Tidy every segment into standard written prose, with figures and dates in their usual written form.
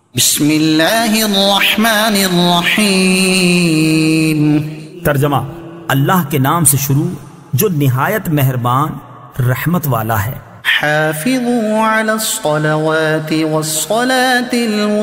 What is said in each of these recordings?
بسم اللہ الرحمن الرحیم۔ ترجمہ: اللہ کے نام سے شروع جو نہایت مہربان رحمت والا ہے۔ حافظوا علی الصلوات والصلاة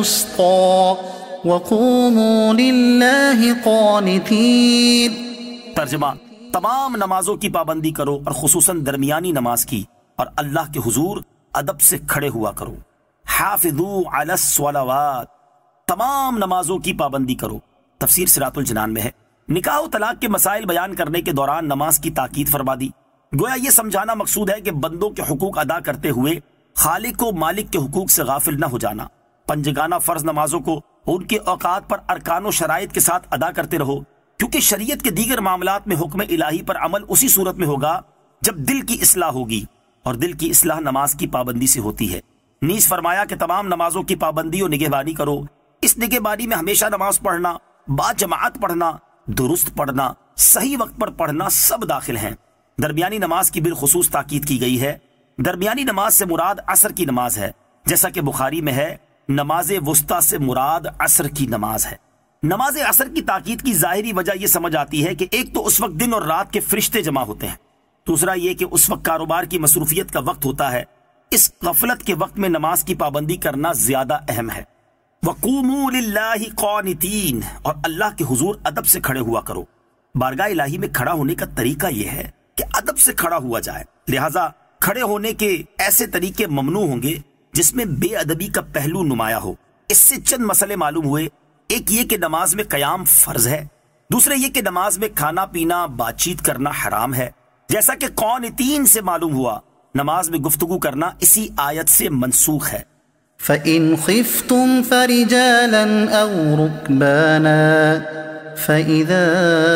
الوسطى وقوموا للہ قانتین۔ ترجمہ: تمام نمازوں کی پابندی کرو اور خصوصاً درمیانی نماز کی، اور اللہ کے حضور ادب سے کھڑے ہوا کرو۔ حافظوا علی الصلوات، تمام نمازوں کی پابندی کرو۔ تفسیر صراط الجنان میں ہے، نکاح و طلاق کے مسائل بیان کرنے کے دوران نماز کی تاکید فرما دی۔ گویا یہ سمجھانا مقصود ہے کہ بندوں کے حقوق ادا کرتے ہوئے خالق و مالک کے حقوق سے غافل نہ ہو جانا۔ پنجگانہ فرض نمازوں کو ان کے اوقات پر ارکان و شرائط کے ساتھ ادا کرتے رہو، کیونکہ شریعت کے دیگر معاملات میں حکم الہی پر عمل اسی صورت میں ہوگا جب دل کی اصلاح ہوگی، اور دل کی اصلاح نماز کی پابندی سے ہوتی ہے۔ نیز فرمایا کہ تمام نمازوں کی پابندی و نگہبانی کرو۔ اس نگہبانی میں ہمیشہ نماز پڑھنا، با جماعت پڑھنا، درست پڑھنا، صحیح وقت پر پڑھنا سب داخل ہیں۔ درمیانی نماز کی بالخصوص تاکید کی گئی ہے۔ درمیانی نماز سے مراد عصر کی نماز ہے، جیسا کہ بخاری میں ہے نماز وسطیٰ سے مراد عصر کی نماز ہے۔ نماز عصر کی تاکید کی ظاہری وجہ یہ سمجھ آتی ہے کہ ایک تو اس وقت دن اور رات کے فرشتے جمع ہوتے ہیں، دوسرا یہ کہ اس وقت کاروبار کی مصروفیت کا وقت ہوتا ہے۔ اس غفلت کے وقت میں نماز کی پابندی کرنا زیادہ اہم ہے۔ وَقُومُوا لِلَّهِ قَانِتِينَ، اور اللہ کے حضور ادب سے کھڑے ہوا کرو۔ بارگاہ الہی میں کھڑا ہونے کا طریقہ یہ ہے کہ ادب سے کھڑا ہوا جائے، لہٰذا کھڑے ہونے کے ایسے طریقے ممنوع ہوں گے جس میں بے ادبی کا پہلو نمایاں ہو۔ اس سے چند مسئلے معلوم ہوئے۔ ایک یہ کہ نماز میں قیام فرض ہے، دوسرے یہ کہ نماز میں کھانا پینا بات چیت کرنا حرام ہے، جیسا کہ قانتین سے معلوم ہوا۔ نماز میں گفتگو کرنا اسی آیت سے منسوخ ہے۔ فَإِنْ خِفْتُمْ فَرِجَالًا أَوْ رُكْبَانًا فَإِذَا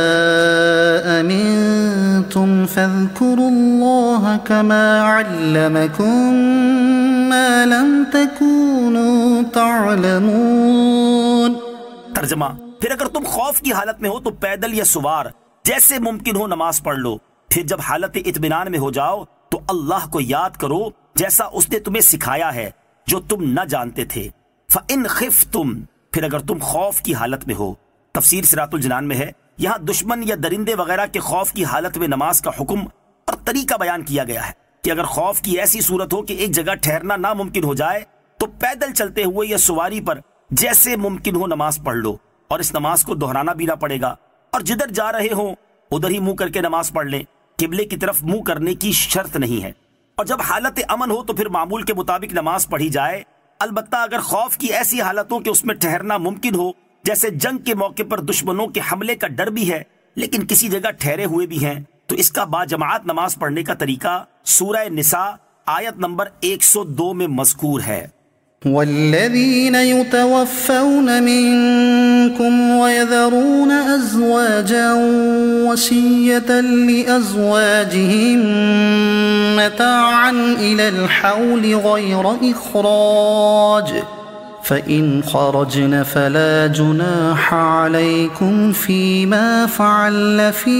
أَمِنْتُمْ فَاذْكُرُوا اللَّهَ كَمَا عَلَّمَكُمْ مَا لَمْ تَكُونُوا تَعْلَمُونَ۔ ترجمہ: پھر اگر تم خوف کی حالت میں ہو تو پیدل یا سوار جیسے ممکن ہو نماز پڑھ لو، پھر جب حالت اطمینان میں ہو جاؤ تو اللہ کو یاد کرو جیسا اس نے تمہیں سکھایا ہے جو تم نہ جانتے تھے۔ فَإِنْ خِفْتُمْ، پھر اگر تم خوف کی حالت میں ہو۔ تفسیر صراط الجنان میں ہے، یہاں دشمن یا درندے وغیرہ کے خوف کی حالت میں نماز کا حکم اور طریقہ بیان کیا گیا ہے کہ اگر خوف کی ایسی صورت ہو کہ ایک جگہ ٹھہرنا ناممکن ہو جائے تو پیدل چلتے ہوئے یا سواری پر جیسے ممکن ہو نماز پڑھ لو، اور اس نماز کو دہرانا بھی نہ پڑے گا، اور جدھر جا رہے ہوں ادھر ہی منہ کر کے نماز پڑھ لیں۔ قبلے کی طرف منہ کرنے کی شرط نہیں ہے، اور جب حالت امن ہو تو پھر معمول کے مطابق نماز پڑھی جائے۔ البتہ اگر خوف کی ایسی حالت ہو کہ اس میں ٹھہرنا ممکن ہو، جیسے جنگ کے موقع پر دشمنوں کے حملے کا ڈر بھی ہے لیکن کسی جگہ ٹھہرے ہوئے بھی ہیں، تو اس کا باجماعت نماز پڑھنے کا طریقہ سورہ نساء آیت نمبر 102 میں مذکور ہے۔ والذین یتوفون منکم ویذرون ازواجا وصیۃ لازواجہم متاعا الی الحول غیر اخراج فإن خرجن فلا جناح عليكم فيما فعلن في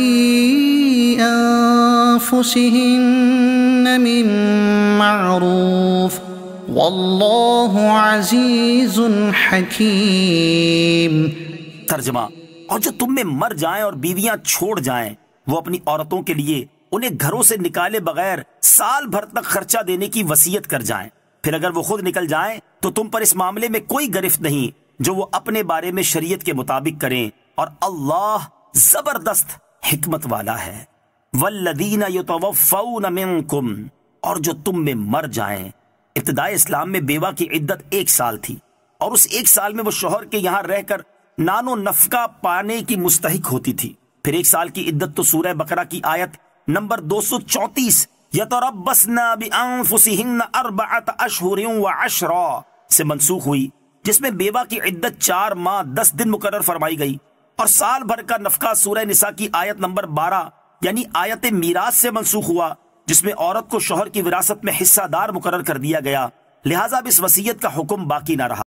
أنفسهن من معروف واللہ عزیز حکیم۔ ترجمہ: اور جو تم میں مر جائیں اور بیویاں چھوڑ جائیں وہ اپنی عورتوں کے لیے انہیں گھروں سے نکالے بغیر سال بھر تک خرچہ دینے کی وصیت کر جائیں، پھر اگر وہ خود نکل جائیں تو تم پر اس معاملے میں کوئی گرفت نہیں جو وہ اپنے بارے میں شریعت کے مطابق کریں، اور اللہ زبردست حکمت والا ہے۔ والذین یتوفون منکم، اور جو تم میں مر جائیں۔ ابتدائے اسلام میں بیوہ کی عدت 1 سال تھی، اور اس 1 سال میں وہ شوہر کے یہاں رہ کر نان و نفقہ پانے کی مستحق ہوتی تھی۔ پھر 1 سال کی عدت تو سورہ بقرہ کی آیت نمبر 234 یتربصن بانفسہن 4 اشہر وعشرا سے منسوخ ہوئی، جس میں بیوہ کی عدت 4 ماہ 10 دن مقرر فرمائی گئی، اور سال بھر کا نفقہ سورہ نساء کی آیت نمبر 12 یعنی آیت میراث سے منسوخ ہوا، جس میں عورت کو شوہر کی وراثت میں حصہ دار مقرر کر دیا گیا، لہٰذا اب اس وصیت کا حکم باقی نہ رہا۔